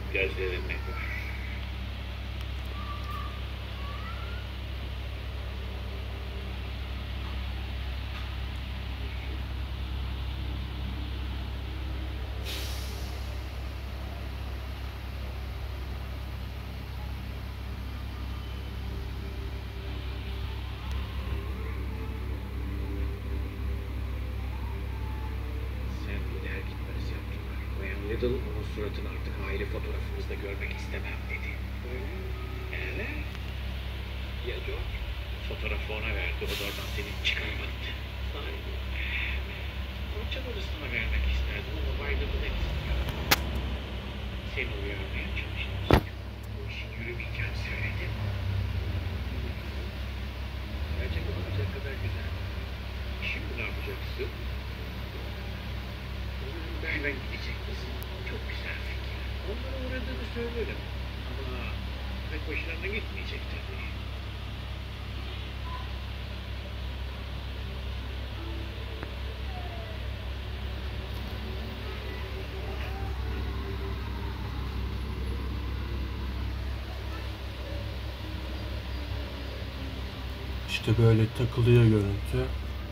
Gözlerinde gör. Little onun suratını artık aile fotoğrafımızda görmek istemem dedi. Evet. Ya George? Fotoğrafı ona verdi, o da oradan seni çıkarmadı. Sahibi. Koçan odasına vermek isterdim ama Baylam'ı da istemiyorum. Seni uyarmaya çalıştım. Bu işin yürümeyeceğini söyledim. Gerçek olacak kadar güzel. Şimdi ne yapacaksın? Berben gidecek misin? Çok güzel fikir. Onlara uğradığını söylerim. Ama pek hoşlarına gitmeyecek tabii. İşte böyle takılıyor görüntü.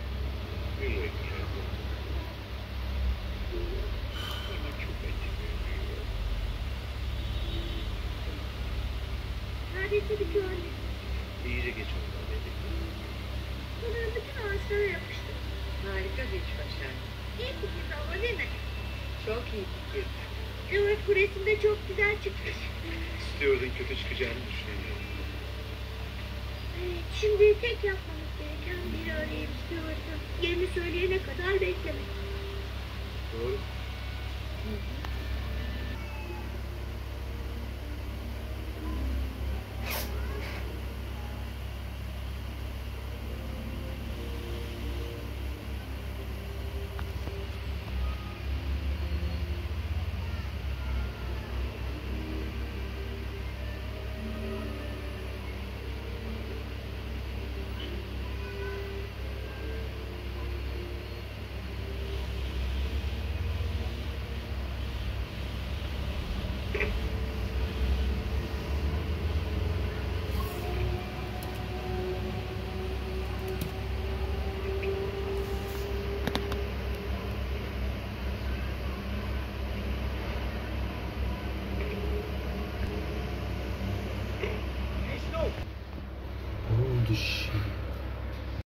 Neredeyse bitiyor anne. İyice geç oldu dedi. Sanırım bütün ağaçlara yapıştı. Harika bir iş başardı. İyi fikir ama değil mi? Çok iyi fikir. Evet, bu resimde çok güzel çıktı. İstiyordun, kötü çıkacağını düşünemiyorum. Evet, şimdi tek yapmamız gereken biri arayıp istiyorsa yerini söyleyene kadar beklemek. Doğru. Hı hı.